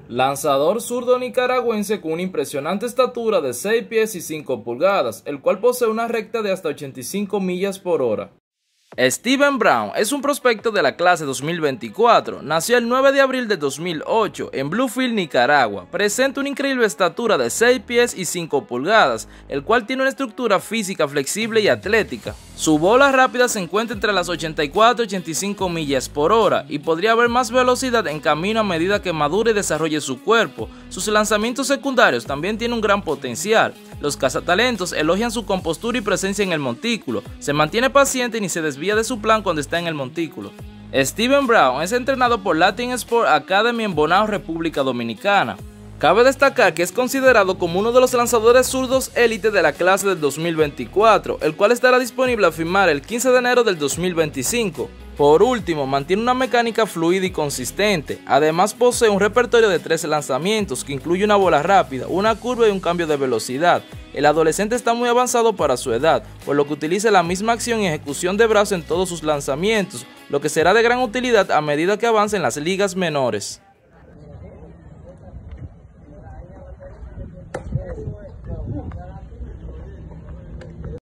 Lanzador zurdo nicaragüense con una impresionante estatura de 6 pies y 5 pulgadas, el cual posee una recta de hasta 85 millas por hora. Steven Brown es un prospecto de la clase 2024, nació el 9 de abril de 2008 en Bluefield, Nicaragua. Presenta una increíble estatura de 6 pies y 5 pulgadas, el cual tiene una estructura física flexible y atlética. Su bola rápida se encuentra entre las 84 y 85 millas por hora y podría haber más velocidad en camino a medida que madure y desarrolle su cuerpo. Sus lanzamientos secundarios también tienen un gran potencial. Los cazatalentos elogian su compostura y presencia en el montículo, se mantiene paciente y ni se desvía de su plan cuando está en el montículo. Steven Brown es entrenado por Latin Sport Academy en Bonao, República Dominicana. Cabe destacar que es considerado como uno de los lanzadores zurdos élite de la clase del 2024, el cual estará disponible a firmar el 15 de enero del 2025. Por último, mantiene una mecánica fluida y consistente. Además posee un repertorio de 13 lanzamientos que incluye una bola rápida, una curva y un cambio de velocidad. El adolescente está muy avanzado para su edad, por lo que utiliza la misma acción y ejecución de brazo en todos sus lanzamientos, lo que será de gran utilidad a medida que avance en las ligas menores.